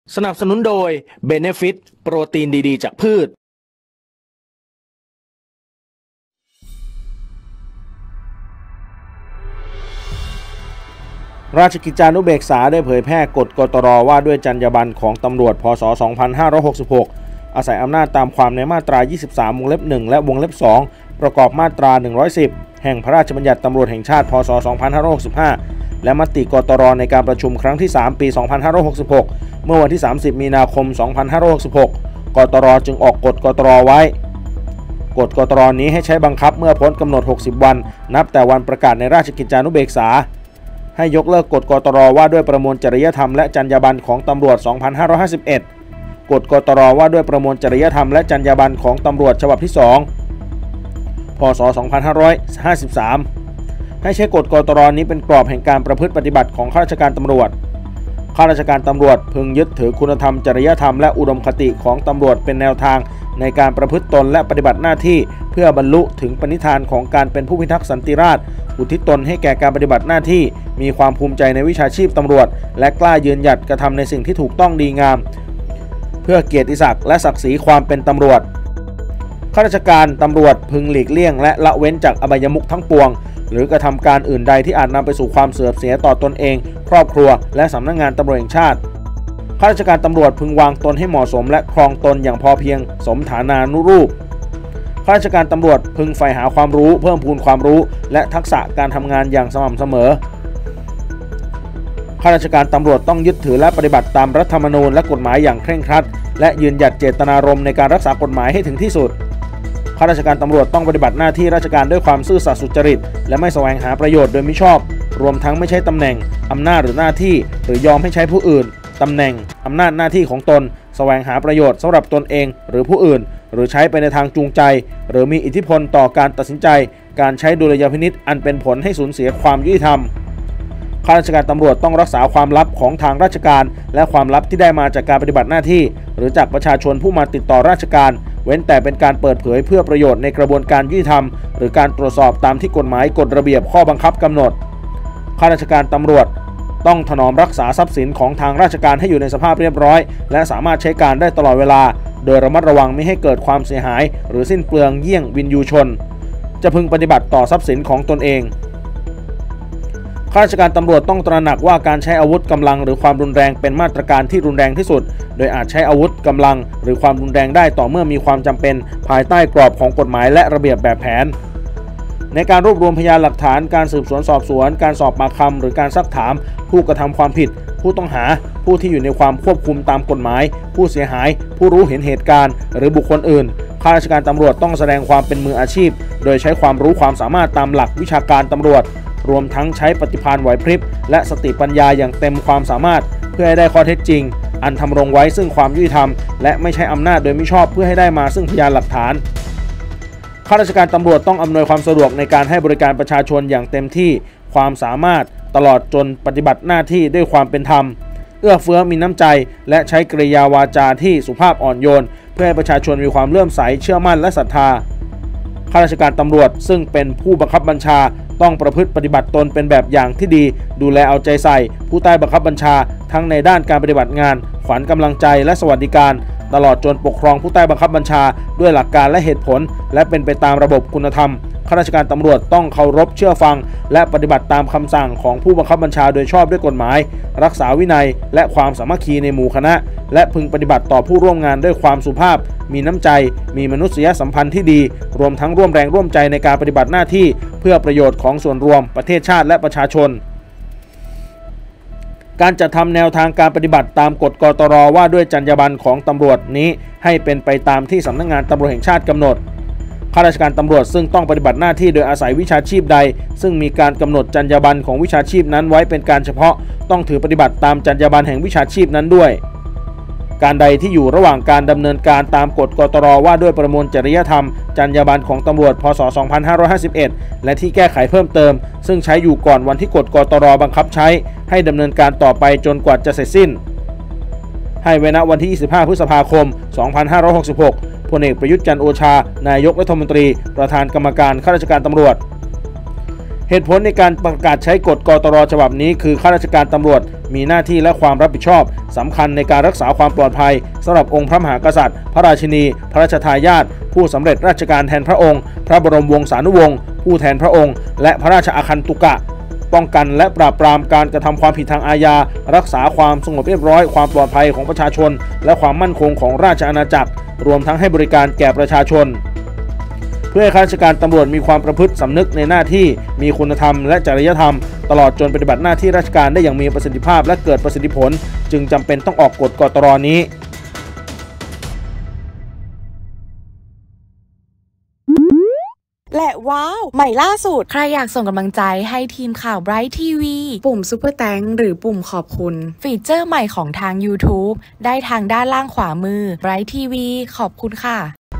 สนับสนุนโดย Benefit โปรตีนดีๆจากพืชราชกิจจานุเบกษาได้เผยแพร่กฎกตร.ว่าด้วยจรรยาบรรณของตำรวจพ.ศ. 2566อาศัยอำนาจตามความในมาตรา 23 วงเล็บ 1 และวงเล็บ 2 ประกอบมาตรา 110 แห่งพระราชบัญญัติตำรวจแห่งชาติ พ.ศ. 2565 และมติกตร.ในการประชุมครั้งที่ 3 ปี 2566 เมื่อวันที่ 30 มีนาคม 2566 กตร.จึงออกกฎกตร.ไว้กฎกตร.นี้ให้ใช้บังคับเมื่อพ้นกำหนด 60 วันนับแต่วันประกาศในราชกิจจานุเบกษาให้ยกเลิกกฎกตร.ว่าด้วยประมวลจริยธรรมและจรรยาบรรณของตำรวจ 2551 กฎกตร.ว่าด้วยประมวลจริยธรรมและจรรยาบรรณของตำรวจฉบับที่ 2 พ.ศ. 2553 ให้ใช้กฎกตร.นี้เป็นกรอบแห่งการประพฤติปฏิบัติของข้าราชการตำรวจข้าราชการตำรวจพึงยึดถือคุณธรรมจริยธรรมและอุดมคติของตำรวจเป็นแนวทางในการประพฤติตนและปฏิบัติหน้าที่เพื่อบรรลุถึงปณิธานของการเป็นผู้พิทักษ์สันติราษฎร์อุทิศตนให้แก่การปฏิบัติหน้าที่มีความภูมิใจในวิชาชีพตำรวจและกล้ายืนหยัดกระทำในสิ่งที่ถูกต้องดีงามเพื่อเกียรติศักดิ์และศักดิ์ศรีความเป็นตำรวจข้าราชการตำรวจพึงหลีกเลี่ยงและละเว้นจากอบายมุขทั้งปวงหรือกระทำการอื่นใดที่อาจนำไปสู่ความเสื่อมเสียต่อตนเองครอบครัวและสำนักงานตำรวจแห่งชาติข้าราชการตำรวจพึงวางตนให้เหมาะสมและครองตนอย่างพอเพียงสมฐานานุรูปข้าราชการตำรวจพึงใฝ่หาความรู้เพิ่มพูนความรู้และทักษะการทำงานอย่างสม่ำเสมอข้าราชการตำรวจต้องยึดถือและปฏิบัติตามรัฐธรรมนูญและกฎหมายอย่างเคร่งครัดและยืนหยัดเจตนารมณ์ในการรักษากฎหมายให้ถึงที่สุดข้าราชการตำรวจต้องปฏิบัติหน้าที่ราชการด้วยความซื่อสัตย์สุจริตและไม่แสวงหาประโยชน์โดยมิชอบรวมทั้งไม่ใช้ตำแหน่งอำนาจหรือหน้าที่หรือยอมให้ใช้ผู้อื่นตำแหน่งอำนาจหน้าที่ของตนแสวงหาประโยชน์สำหรับตนเองหรือผู้อื่นหรือใช้ไปในทางจูงใจหรือมีอิทธิพลต่อการตัดสินใจการใช้ดุลยพินิจอันเป็นผลให้สูญเสียความยุติธรรมข้าราชการตำรวจต้องรักษาความลับของทางราชการและความลับที่ได้มาจากการปฏิบัติหน้าที่หรือจากประชาชนผู้มาติดต่อราชการเว้นแต่เป็นการเปิดเผยเพื่อประโยชน์ในกระบวนการยุติธรรมหรือการตรวจสอบตามที่กฎหมายกฎระเบียบข้อบังคับกำหนดข้าราชการตำรวจต้องถนอมรักษาทรัพย์สินของทางราชการให้อยู่ในสภาพเรียบร้อยและสามารถใช้การได้ตลอดเวลาโดยระมัดระวังไม่ให้เกิดความเสียหายหรือสิ้นเปลืองเยี่ยงวินยูชนจะพึงปฏิบัติต่อทรัพย์สินของตนเองข้าราชการตำรวจต้องตระหนักว่าการใช้อาวุธกำลังหรือความรุนแรงเป็นมาตรการที่รุนแรงที่สุดโดยอาจใช้อาวุธกำลังหรือความรุนแรงได้ต่อเมื่อมีความจำเป็นภายใต้กรอบของกฎหมายและระเบียบแบบแผนในการรวบรวมพยานหลักฐานการสืบสวนสอบสวนการสอบปากคำหรือการซักถามผู้กระทำความผิดผู้ต้องหาผู้ที่อยู่ในความควบคุมตามกฎหมายผู้เสียหายผู้รู้เห็นเหตุการณ์หรือบุคคลอื่นข้าราชการตำรวจต้องแสดงความเป็นมืออาชีพโดยใช้ความรู้ความสามารถตามหลักวิชาการตำรวจรวมทั้งใช้ปฏิภาณไหวพริบและสติปัญญาอย่างเต็มความสามารถเพื่อให้ได้ข้อเท็จจริงอันทำรงไว้ซึ่งความยุติธรรมและไม่ใช้อำนาจโดยมิชอบเพื่อให้ได้มาซึ่งพยานหลักฐานข้าราชการตำรวจต้องอำนวยความสะดวกในการให้บริการประชาชนอย่างเต็มที่ความสามารถตลอดจนปฏิบัติหน้าที่ด้วยความเป็นธรรมเอื้อเฟื้อมีน้ำใจและใช้กริยาวาจาที่สุภาพอ่อนโยนเพื่อให้ประชาชนมีความเลื่อมใสเชื่อมั่นและศรัทธาข้าราชการตำรวจซึ่งเป็นผู้บังคับบัญชาต้องประพฤติปฏิบัติตนเป็นแบบอย่างที่ดีดูแลเอาใจใส่ผู้ใต้บังคับบัญชาทั้งในด้านการปฏิบัติงานขวัญกำลังใจและสวัสดิการตลอดจนปกครองผู้ใต้บังคับบัญชาด้วยหลักการและเหตุผลและเป็นไปตามระบบคุณธรรมข้าราชการตำรวจต้องเคารพเชื่อฟังและปฏิบัติตามคำสั่งของผู้บังคับบัญชาโดยชอบด้วยกฎหมายรักษาวินัยและความสามัคคีในหมู่คณะและพึงปฏิบัติต่อผู้ร่วมงานด้วยความสุภาพมีน้ำใจมีมนุษยสัมพันธ์ที่ดีรวมทั้งร่วมแรงร่วมใจในการปฏิบัติหน้าที่เพื่อประโยชน์ของส่วนรวมประเทศชาติและประชาชนการจัดทำแนวทางการปฏิบัติตามกฎกตร.ว่าด้วยจรรยาบรรณของตำรวจนี้ให้เป็นไปตามที่สำนักงานตำรวจแห่งชาติกำหนดข้าราชการตำรวจซึ่งต้องปฏิบัติหน้าที่โดยอาศัยวิชาชีพใดซึ่งมีการกำหนดจรรยาบรรณของวิชาชีพนั้นไว้เป็นการเฉพาะต้องถือปฏิบัติตามจรรยาบรรณแห่งวิชาชีพนั้นด้วยการใดที่อยู่ระหว่างการดำเนินการตามกฎกตร.ว่าด้วยประมวลจริยธรรมจรรยาบรรณของตำรวจพ.ศ. 2551และที่แก้ไขเพิ่มเติมซึ่งใช้อยู่ก่อนวันที่กฎกตร.บังคับใช้ให้ดำเนินการต่อไปจนกว่าจะเสร็จสิ้นให้ไว้ณวันที่25พฤษภาคม2566พลเอกประยุทธ์จันทร์โอชานายกรัฐมนตรีประธานกรรมการข้าราชการตำรวจเหตุผลในการประกาศใช้กฎกตร.ฉบับนี้คือข้าราชการตำรวจมีหน้าที่และความรับผิดชอบสำคัญในการรักษาความปลอดภัยสำหรับองค์พระมหากษัตริย์พระราชินีพระราชทายาทผู้สำเร็จราชการแทนพระองค์พระบรมวงศานุวงศ์ผู้แทนพระองค์และพระราชอาคันตุกะป้องกันและปราบปรามการกระทำความผิดทางอาญารักษาความสงบเรียบร้อยความปลอดภัยของประชาชนและความมั่นคงของราชอาณาจักรรวมทั้งให้บริการแก่ประชาชนเพื่อให้ข้าราชการตำรวจมีความประพฤติสำนึกในหน้าที่มีคุณธรรมและจริยธรรมตลอดจนปฏิบัติหน้าที่ราชการได้อย่างมีประสิทธิภาพและเกิดประสิทธิผลจึงจำเป็นต้องออกกฎกตร.นี้และว้าวใหม่ล่าสุดใครอยากส่งกำลังใจให้ทีมข่าว Bright TV ปุ่มซุปเปอร์แตงหรือปุ่มขอบคุณฟีเจอร์ใหม่ของทาง YouTube ได้ทางด้านล่างขวามือ Bright TV ขอบคุณค่ะ